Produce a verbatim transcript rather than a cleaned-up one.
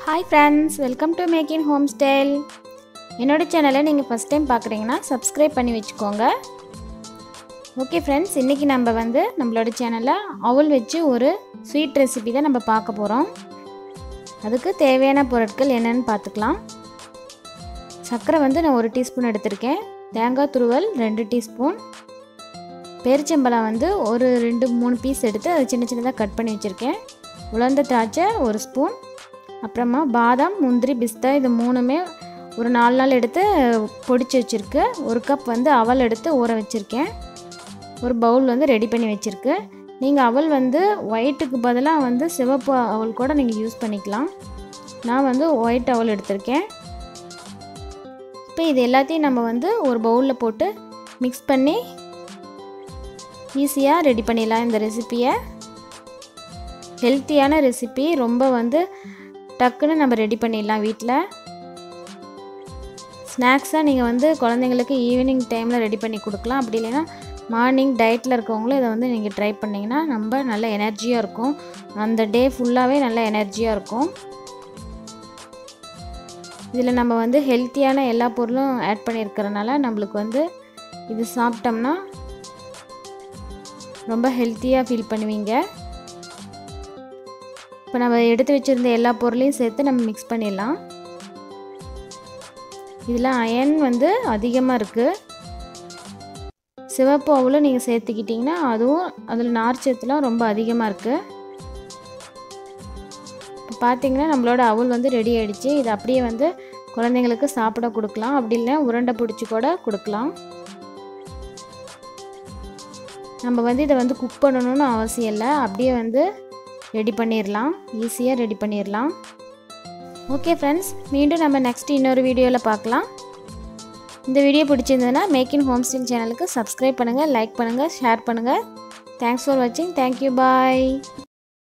Hi friends, welcome to Making Home Style. என்னோட சேனலை நீங்கள் ஃபஸ்ட் டைம் பார்க்குறீங்கன்னா சப்ஸ்கிரைப் பண்ணி வச்சுக்கோங்க. ஓகே ஃப்ரெண்ட்ஸ், இன்றைக்கி நம்ம வந்து நம்மளோட சேனலில் அவல் வச்சு ஒரு ஸ்வீட் ரெசிபி தான் நம்ம பார்க்க போகிறோம். அதுக்கு தேவையான பொருட்கள் என்னென்னு பார்த்துக்கலாம். சர்க்கரை வந்து நான் ஒரு டீஸ்பூன் எடுத்திருக்கேன். தேங்காய் துருவல் ரெண்டு டீஸ்பூன். பேரிச்சம்பழம் வந்து ஒரு ரெண்டு மூணு பீஸ் எடுத்து அதை சின்ன சின்னதாக கட் பண்ணி வச்சுருக்கேன். உலர்ந்த திராட்சை ஒரு ஸ்பூன். அப்புறமா பாதாம், முந்திரி, பிஸ்தா இது மூணுமே ஒரு நாலு நாள் எடுத்து பொடிச்சு வச்சுருக்கு. ஒரு கப் வந்து அவல் எடுத்து ஊற வச்சுருக்கேன். ஒரு பவுல் வந்து ரெடி பண்ணி வச்சுருக்கு. நீங்கள் அவல் வந்து ஒயிட்டுக்கு பதிலாக வந்து சிவப்பு அவல் கூட நீங்கள் யூஸ் பண்ணிக்கலாம். நான் வந்து ஒயிட் அவல் எடுத்திருக்கேன். இப்போ இது எல்லாத்தையும் நம்ம வந்து ஒரு பவுலில் போட்டு மிக்ஸ் பண்ணி ஈஸியாக ரெடி பண்ணிடலாம். இந்த ரெசிப்பியை ஹெல்த்தியான ரெசிபி, ரொம்ப வந்து டக்குன்னு நம்ம ரெடி பண்ணிடலாம். வீட்டில் ஸ்நாக்ஸாக நீங்கள் வந்து குழந்தைங்களுக்கு ஈவினிங் டைமில் ரெடி பண்ணி கொடுக்கலாம். அப்படி இல்லைன்னா மார்னிங் டயட்டில் இருக்கவங்களும் இதை வந்து நீங்கள் ட்ரை பண்ணிங்கன்னா நம்ம நல்ல எனர்ஜியாக இருக்கும். அந்த டே ஃபுல்லாகவே நல்ல எனர்ஜியாக இருக்கும். இதில் நம்ம வந்து ஹெல்த்தியான எல்லா பொருளும் ஆட் பண்ணியிருக்கிறதுனால நம்மளுக்கு வந்து இது சாப்பிட்டோம்னா ரொம்ப ஹெல்த்தியாக ஃபீல் பண்ணுவீங்க. இப்போ நம்ம எடுத்து வச்சுருந்த எல்லா பொருளையும் சேர்த்து நம்ம மிக்ஸ் பண்ணிடலாம். இதில் அயன் வந்து அதிகமாக இருக்குது. சிவப்பு அவலும் நீங்கள் சேர்த்துக்கிட்டிங்கன்னா அதுவும் அதில் நார்ச்சத்துலாம் ரொம்ப அதிகமாக இருக்குது. இப்போ பார்த்திங்கன்னா நம்மளோட அவல் வந்து ரெடி ஆகிடுச்சு. இது அப்படியே வந்து குழந்தைங்களுக்கு சாப்பிட கொடுக்கலாம். அப்படி இல்லை உருண்டை பிடிச்சி கூட கொடுக்கலாம். நம்ம வந்து இதை வந்து குக் பண்ணணும்னு அவசியம் இல்லை. அப்படியே வந்து ரெடி பண்ணிடலாம். ஈஸியாக ரெடி பண்ணிடலாம். ஓகே ஃப்ரெண்ட்ஸ், மீண்டும் நம்ம நெக்ஸ்ட் இன்னொரு வீடியோவில் பார்க்கலாம். இந்த வீடியோ பிடிச்சிருந்ததுன்னா மேக்கிங் ஹோம் ஸ்டைல் சேனலுக்கு சப்ஸ்கிரைப் பண்ணுங்கள், லைக் பண்ணுங்கள், ஷேர் பண்ணுங்கள். தேங்க்ஸ் ஃபார் வாட்சிங். தேங்க்யூ, பாய்.